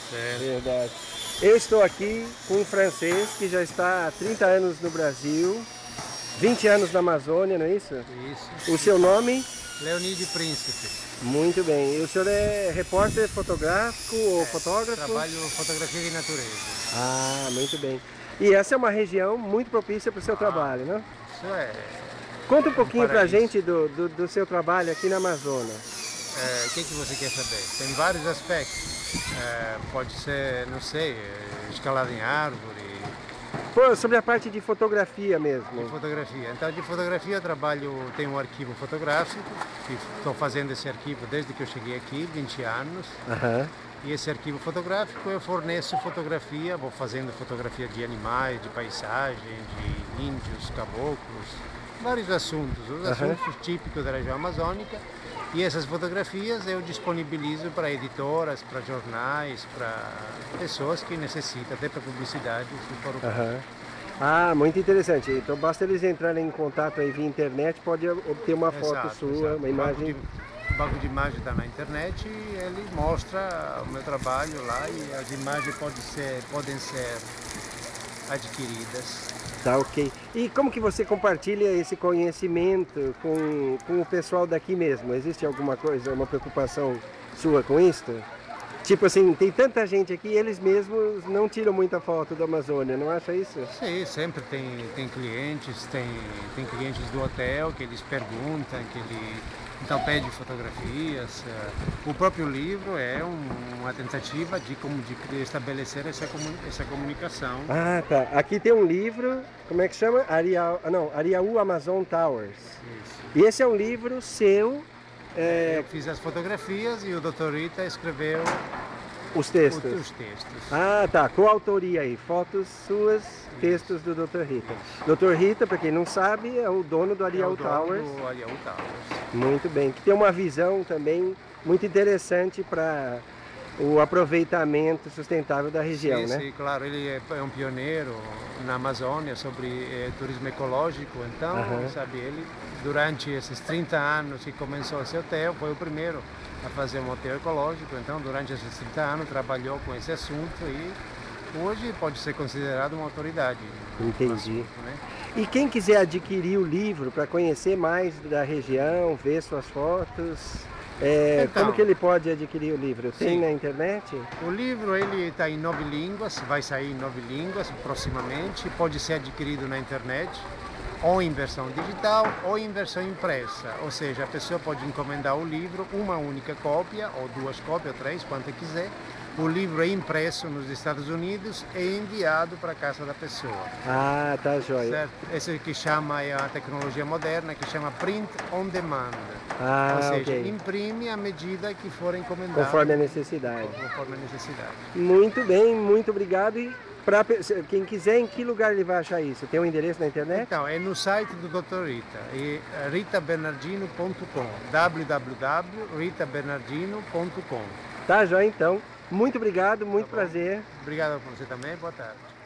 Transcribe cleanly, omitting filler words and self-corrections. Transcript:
Certo. Verdade. Eu estou aqui com um francês que já está há 30 anos no Brasil, 20 anos na Amazônia, não é isso? Isso. O seu nome? Leonide Príncipe. Muito bem. E o senhor é repórter fotográfico ou fotógrafo? Trabalho fotografia de natureza. Ah, muito bem. E essa é uma região muito propícia para o seu trabalho, né? Isso é. Conta um pouquinho pra paraíso. gente do seu trabalho aqui na Amazônia. O que você quer saber? Tem vários aspectos. Pode ser, não sei, escalada em árvore, Pô, sobre a parte de fotografia de mesmo. fotografia. Então, de fotografia eu trabalho, tenho um arquivo fotográfico, que estou fazendo esse arquivo desde que eu cheguei aqui, 20 anos. Aham. E esse arquivo fotográfico eu forneço fotografia, vou fazendo fotografia de animais, de paisagem, de índios, caboclos, vários assuntos, os assuntos típicos da região amazônica. E essas fotografias eu disponibilizo para editoras, para jornais, para pessoas que necessitam, até para publicidade, se for o caso. Aham. Ah, muito interessante. Então basta eles entrarem em contato aí via internet, pode obter uma foto Exato, sua, exato. uma imagem. O banco de imagem está na internet e ele mostra o meu trabalho lá e as imagens podem ser adquiridas. Tá, ok. E como que você compartilha esse conhecimento com o pessoal daqui mesmo? Existe alguma coisa, uma preocupação sua com isso? Tipo assim, tem tanta gente aqui, eles mesmos não tiram muita foto da Amazônia, não acha isso? Sim, sempre tem clientes, tem clientes do hotel que eles perguntam, então pede fotografias. O próprio livro é uma tentativa de estabelecer essa comunicação. Ah, tá. Aqui tem um livro, como é que chama? Ariaú Amazon Towers. Isso. E esse é um livro seu, Eu fiz as fotografias e o Dr. Rita escreveu os textos. os textos. Ah, tá. Coautoria aí. Fotos suas, textos do Dr. Rita. Dr. Rita, para quem não sabe, é o dono do É Ariaú o dono Towers. do Ariaú Towers. Muito bem. Que tem uma visão também muito interessante para o aproveitamento sustentável da região, Sim, né? sim, claro, ele é um pioneiro na Amazônia sobre turismo ecológico, então, sabe, ele durante esses 30 anos que começou esse hotel, foi o primeiro a fazer um hotel ecológico, então durante esses 30 anos trabalhou com esse assunto e hoje pode ser considerado uma autoridade. Entendi. Assunto, né? E quem quiser adquirir o livro para conhecer mais da região, ver suas fotos, Então, como que ele pode adquirir o livro? Tem sim. na internet? O livro ele está em 9 línguas, vai sair em 9 línguas proximamente, pode ser adquirido na internet, ou em versão digital ou em versão impressa, ou seja, a pessoa pode encomendar o livro, uma única cópia, ou 2 cópias, ou 3, quanto quiser. O livro é impresso nos Estados Unidos e enviado para a casa da pessoa. Ah, tá joia. Certo? Esse que chama é a tecnologia moderna, que chama print on demand. Ah, Ou seja, ok. imprime à medida que for encomendado. Conforme a necessidade. Conforme a necessidade. Muito bem, muito obrigado. E para quem quiser, em que lugar ele vai achar isso? Tem um endereço na internet? Então, é no site do Dr. Rita, é ritabernardino.com, www.ritabernardino.com. Tá joia, então. Muito obrigado, muito prazer. Obrigado por você também, boa tarde.